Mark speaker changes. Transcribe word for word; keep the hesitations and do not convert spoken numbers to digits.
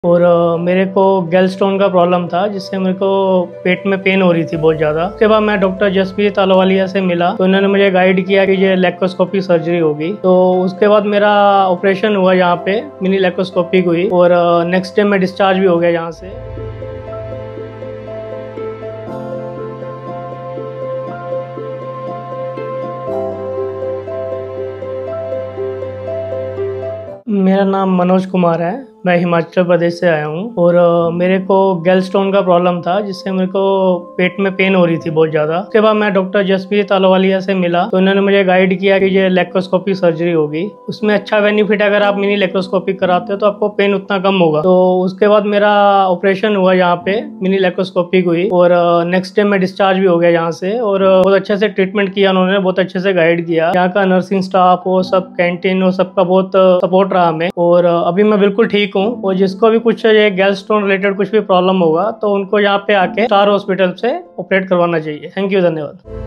Speaker 1: और अ, मेरे को गैल स्टोन का प्रॉब्लम था, जिससे मेरे को पेट में पेन हो रही थी बहुत ज़्यादा। उसके बाद मैं डॉक्टर जसप्रीत अहलूवालिया से मिला, तो उन्होंने मुझे गाइड किया कि ये लेप्रोस्कोपी सर्जरी होगी। तो उसके बाद मेरा ऑपरेशन हुआ, यहाँ पे मिनी लेप्रोस्कोपी हुई और नेक्स्ट डे मैं डिस्चार्ज भी हो गया यहाँ से। मेरा नाम मनोज कुमार है, मैं हिमाचल प्रदेश से आया हूँ। और अ, मेरे को गैल स्टोन का प्रॉब्लम था, जिससे मेरे को पेट में पेन हो रही थी बहुत ज़्यादा। उसके बाद मैं डॉक्टर जसप्रीत अहलूवालिया से मिला, तो उन्होंने मुझे गाइड किया कि ये लेप्रोस्कोपी सर्जरी होगी। उसमें अच्छा बेनिफिट है, अगर आप मिनी लेप्रोस्कोपी कराते हो तो आपको पेन उतना कम होगा। तो उसके बाद मेरा ऑपरेशन हुआ, यहाँ पे मिनी लेप्रोस्कोपी हुई और नेक्स्ट डे मैं डिस्चार्ज भी हो गया यहाँ से। और अ, बहुत अच्छे से ट्रीटमेंट किया उन्होंने, बहुत अच्छे से गाइड किया। यहाँ का नर्सिंग स्टाफ वो सब, कैंटीन वो सबका बहुत सपोर्ट रहा हमें। और अ, अभी मैं बिल्कुल ठीक हूँ। और जिसको भी कुछ ये गैल स्टोन रिलेटेड कुछ भी प्रॉब्लम होगा, तो उनको यहाँ पे आके स्टार हॉस्पिटल से ऑपरेट करवाना चाहिए। थैंक यू, धन्यवाद।